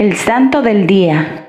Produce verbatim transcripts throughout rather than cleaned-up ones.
El santo del día.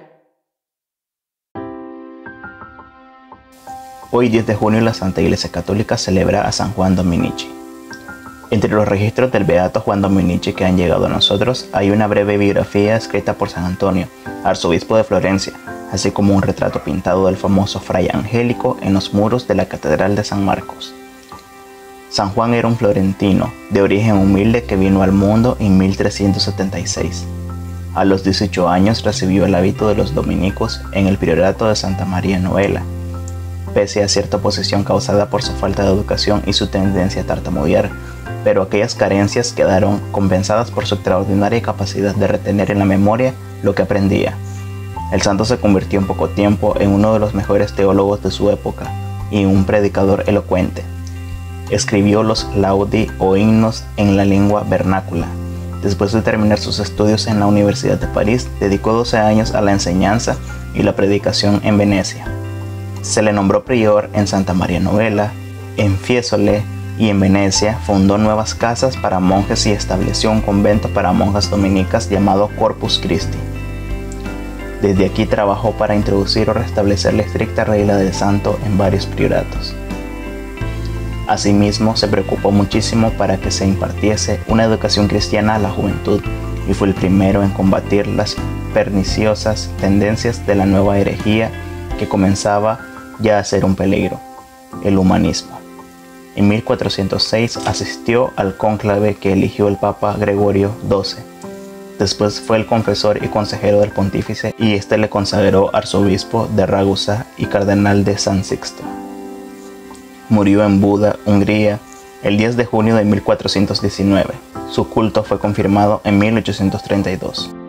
Hoy, diez de junio, la Santa Iglesia Católica celebra a San Juan Dominici. Entre los registros del beato Juan Dominici que han llegado a nosotros, hay una breve biografía escrita por San Antonio, arzobispo de Florencia, así como un retrato pintado del famoso fray Angélico en los muros de la Catedral de San Marcos. San Juan era un florentino, de origen humilde, que vino al mundo en mil trescientos setenta y seis. A los dieciocho años recibió el hábito de los dominicos en el priorato de Santa María Novella, pese a cierta oposición causada por su falta de educación y su tendencia a tartamudear, pero aquellas carencias quedaron compensadas por su extraordinaria capacidad de retener en la memoria lo que aprendía. El santo se convirtió en poco tiempo en uno de los mejores teólogos de su época y un predicador elocuente. Escribió los Laudi o himnos en la lengua vernácula. Después de terminar sus estudios en la Universidad de París, dedicó doce años a la enseñanza y la predicación en Venecia. Se le nombró prior en Santa María Novella, en Fiesole y en Venecia. Fundó nuevas casas para monjes y estableció un convento para monjas dominicas llamado Corpus Christi. Desde aquí trabajó para introducir o restablecer la estricta regla del santo en varios prioratos. Asimismo, se preocupó muchísimo para que se impartiese una educación cristiana a la juventud y fue el primero en combatir las perniciosas tendencias de la nueva herejía que comenzaba ya a ser un peligro, el humanismo. En mil cuatrocientos seis asistió al cónclave que eligió el Papa Gregorio doce. Después fue el confesor y consejero del pontífice y este le consagró arzobispo de Ragusa y cardenal de San Sixto. Murió en Buda, Hungría, el diez de junio de mil cuatrocientos diecinueve. Su culto fue confirmado en mil ochocientos treinta y dos.